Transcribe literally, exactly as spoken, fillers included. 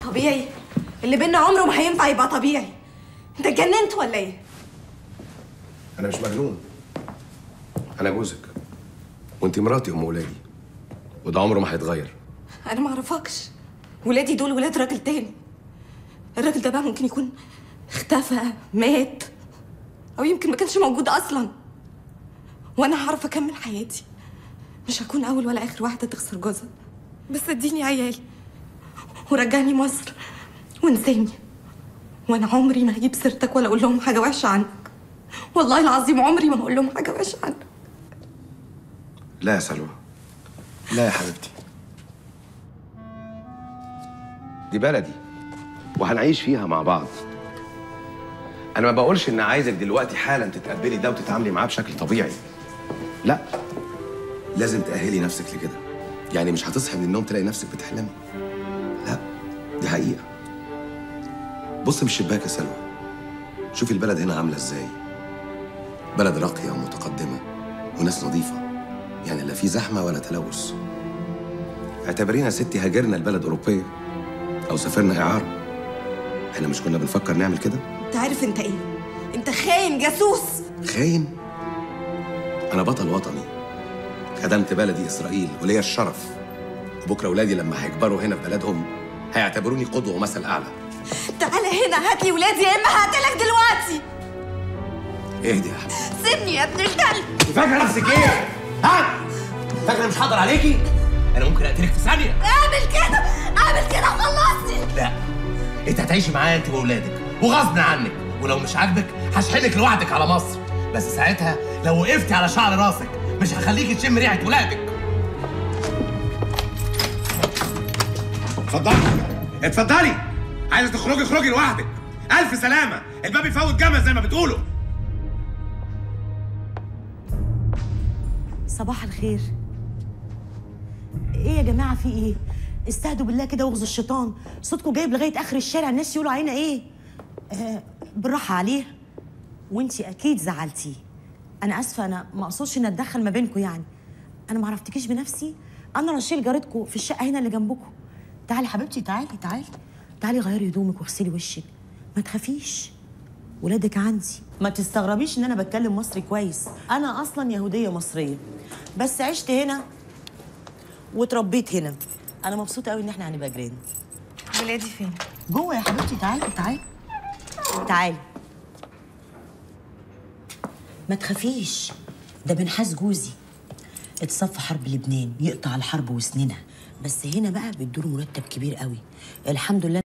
طبيعي؟ اللي بينا عمره ما هينفع يبقى طبيعي. انت اتجننت ولا ايه؟ انا مش مجنون، انا جوزك وانت مراتي ام ولادي، وده عمره ما هيتغير. انا ما اعرفكش، ولادي دول ولاد راجل تاني. الراجل ده بقى ممكن يكون اختفى، مات، او يمكن ما كانش موجود اصلا، وانا هعرف اكمل حياتي. مش هكون اول ولا اخر واحده تخسر جوزها، بس اديني عيالي ورجعني مصر وانساني، وانا عمري ما هجيب سيرتك ولا اقول لهم حاجه وحشه عنك. والله العظيم عمري ما هقول لهم حاجه وحشه عنك. لا يا سلوى، لا يا حبيبتي، دي بلدي وهنعيش فيها مع بعض. انا ما بقولش ان عايزك دلوقتي حالا تتقبلي ده وتتعاملي معاه بشكل طبيعي، لا، لازم تأهلي نفسك لكده. يعني مش هتصحي من النوم تلاقي نفسك بتحلمي، لا، دي حقيقة. بص من الشباك يا سلوى، شوفي البلد هنا عاملة ازاي. بلد راقية ومتقدمة وناس نظيفة، يعني لا في زحمة ولا تلوث. اعتبرينا ستي هاجرنا لبلد أوروبية أو سافرنا إعارة. احنا مش كنا بنفكر نعمل كده؟ انت عارف انت ايه؟ انت خاين جاسوس. خاين؟ أنا بطل وطني، خدمت بلدي إسرائيل وليا الشرف، وبكرة ولادي لما هيكبروا هنا في بلدهم هيعتبروني قدوة ومثل أعلى. تعالى هنا هات لي ولادي يا إما هقتلك دلوقتي. اهدي يا حبيبي. سيبني يا ابن الكلب. فاكرة نفسك إيه؟ ها؟ فاكرة مش هقدر عليكي؟ أنا ممكن أقتلك في ثانية. اعمل كده، اعمل كده خلصني. لا، أنت هتعيشي معايا أنت وولادك وغصب عنك، ولو مش عاجبك هشحنك لوحدك على مصر، بس ساعتها لو وقفتي على شعر راسك مش هخليكي تشم ريحة ولادك. اتفضلي اتفضلي، عايزة تخرجي اخرجي لوحدك. ألف سلامة، الباب يفوت جمل زي ما بتقولوا. صباح الخير. ايه يا جماعه في ايه؟ استهدوا بالله كده واغزوا الشيطان، صوتكم جايب لغايه اخر الشارع، الناس يقولوا علينا ايه؟ آه بالراحه عليه، وانتي اكيد زعلتيه. انا اسفه، انا ما اقصدش ان اتدخل ما بينكم، يعني انا ما عرفتكيش بنفسي، انا رشيل جارتكم في الشقه هنا اللي جنبكم. تعالي حبيبتي، تعالي تعالي تعالي غيري هدومك واغسلي وشك، ما تخافيش، ولادك عندي. ما تستغربيش ان انا بتكلم مصري كويس، انا اصلا يهوديه مصريه بس عشت هنا واتربيت هنا. انا مبسوطه قوي ان احنا هنبقى جيران. ولادي فين؟ جوه يا حبيبتي، تعالي تعالي تعالي. ما تخافيش، ده بنحاس جوزي اتصف حرب لبنان يقطع الحرب وسنينها، بس هنا بقى بيدوله مرتب كبير قوي الحمد لله.